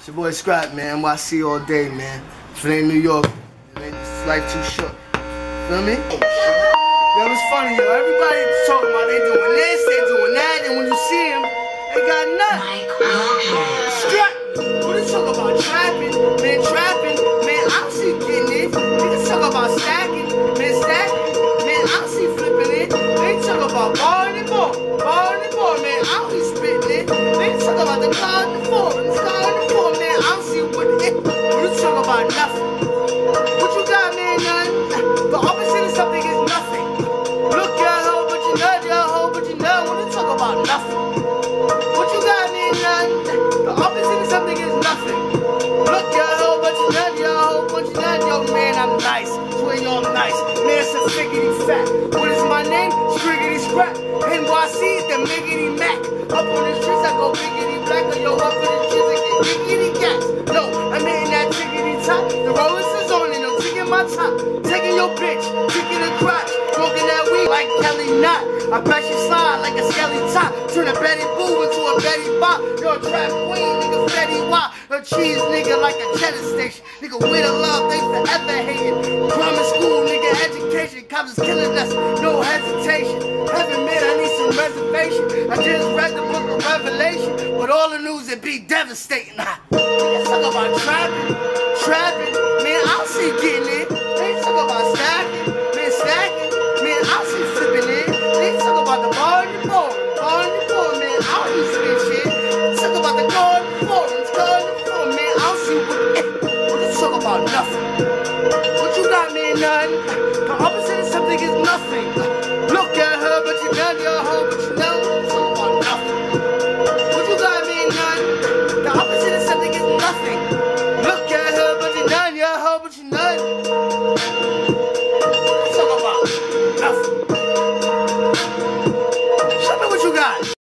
It's your boy Scrap, man. NYC all day, man. If it ain't New York, it ain't this life too short. Feel me? Yo, it's funny, yo. Everybody talking about they doing this, they doing that, and when you see them, they got nothing. Strap. What they talk about trapping, man, man, I don't see getting it. Niggas talk about stacking, man, I don't see flipping it. They talk about barring and more, man, I don't see spitting it. They talk about the car and the form, man, I don't see what it. What you talk about nothing. What you got, man, nothing. The opposite of something is nothing. Look, your hoe, but you know, what you talk about nothing. What you got, man, nothing. The opposite of something is nothing. Look, your hoe, but you know, yo, man, I'm nice. Swear y'all nice. Man, it's a figgity fat. What is my name? Scriggity Scrap. NYC is the miggity Mac. Up on the streets, I go biggity black. Or yo, up on the streets, I get biggity gas. No, I'm hitting that tiggity top. The rollers is on and I'm taking my top. Taking your bitch, kicking the crotch. Smoking that weed like Kelly Knott. I bet you slide like a skelly top. Turn a Betty Boo into a Betty Bop. You're a trap queen, nigga, Fetty Wap. A cheese nigga like a cheddar station. Nigga, with a love, they forever hating. Grammar school, nigga, education. Cops is killing us, no hesitation. Heaven, man, I need some reservation. I just read the book of Revelation, but all the news, it be devastating. Niggas talk about trapping, man, I don't see getting it. They talk about stacking, man, I don't see flipping it. They talk about the bar and the board, man, I don't see spit shit. They talk about the car and the form, man, I don't see what you talk about nothing. What you got, man, nothing. The opposite of something is nothing. Look at her, but you know, your hoe, but you know, talk about nothing. What you got, man, nothing. The opposite of something is nothing. Look at her, but you know, your hoe, but you know.